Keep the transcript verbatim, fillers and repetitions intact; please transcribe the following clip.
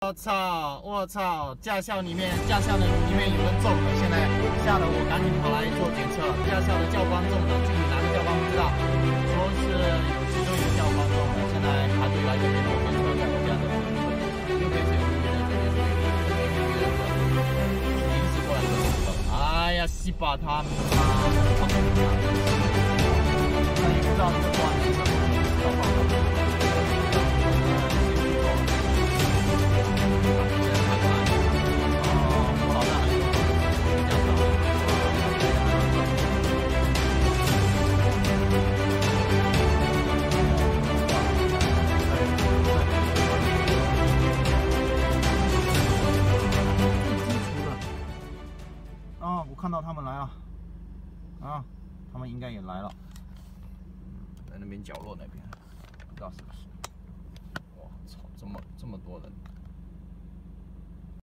我操！我操！驾校里面，驾校的里面有人中了，现在吓得我赶紧跑来做检测。驾校的教官中了，具体哪个教官不知道，说是有其中一个教官中了，现在排队来这边做检测，在我家的这边做检测，右边是有预约的，左边是有预约的，没预约的是临时过来做检测。哎呀，西巴他妈！操你妈！那也不知道这个多少年了，要报告。 啊，我看到他们来了，啊，他们应该也来了，在那边角落那边，不知道是不是？哇操，这么这么多人！